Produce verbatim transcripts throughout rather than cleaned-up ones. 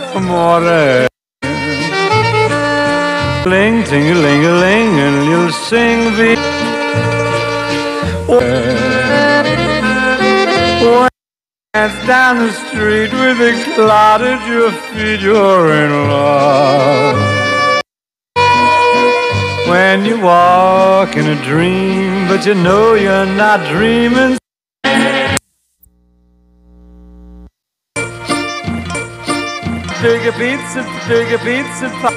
amore. Ling, ting-a-ling-a-ling, and you'll sing the when dance down the street with a cloud at your feet, you're in love. When you walk in a dream, but you know you're not dreaming. Bigger pizza, bigger pizza pie.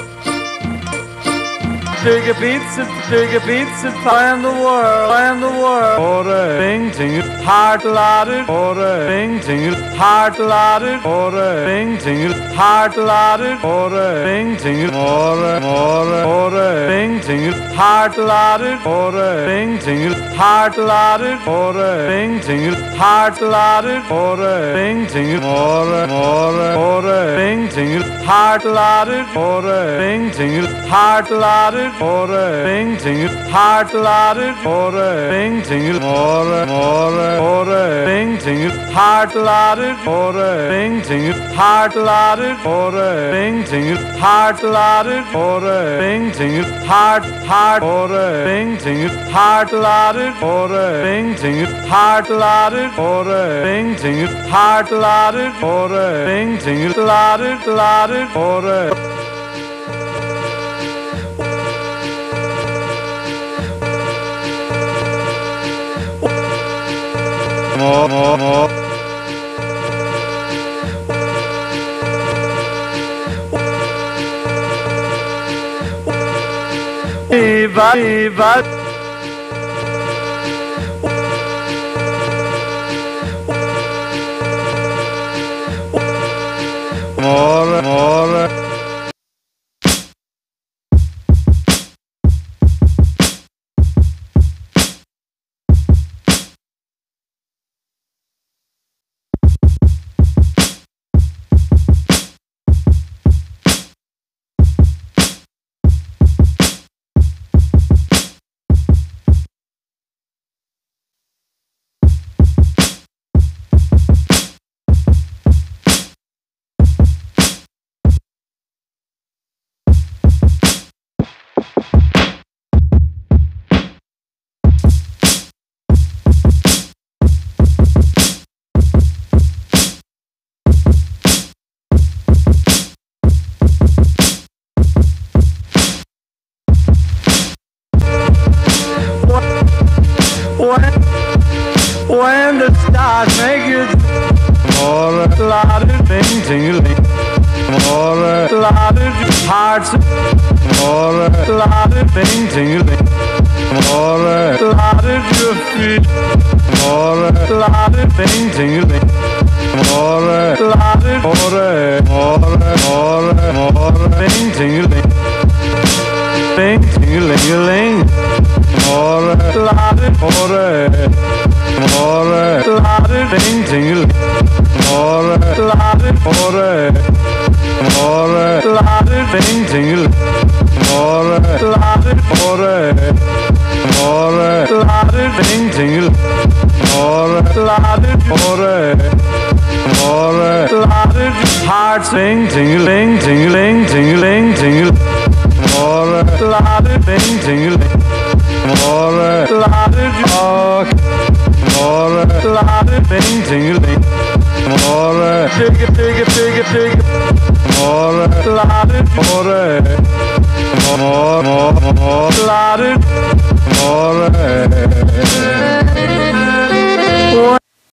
Bigger pizza, bigger pizza pie in the world, in the world. Order, bing, ting, heart loaded. Order, bing, ting, heart loaded. Order, bing, ting, heart loaded. Order, bing, ting, order, order, order, bing, ting, heart loaded. Order, bing, ting, heart loaded. Order, bing, ting, heart loaded. Order, bing, ting, order, order, order, bing, ting, heart loaded. Order, bing, ting, heart loaded. Order, bing, ting, heart loaded. Order, bing, ting, order, order, order, bing, ting, heart loaded. Order, bing, ting, heart loaded. Order, bing, ting, heart loaded. Order, bing, ting, heart, heart. Order, bing, ting, heart loaded. Order, bing, ting, heart loaded. Order, bing, ting, heart loaded. Order, bing, ting, loaded, loaded. Order. More, more, more. Eva, Eva. More, more. When the stars make you more a lot of things tingling, more a lot of hearts, more a lot of things tingling, more a lot of your feet, more a lot of things tingling, more a lot of more a more a more a more a thing tingling, thing tingling, more a lot of more a more a lot of thing tingling, more a lot of more a more a lot of thing tingling, more a lot of more a more a lot of thing tingling, more a lot of more a more a lot of heart sing tingling, tingling, tingling, tingling, more a lot of thing tingling, more a lot of talk. More a lot of thing tingling, more a bigger, bigger, bigger, bigger, more a lot of more a more, more, more, more, lot of more a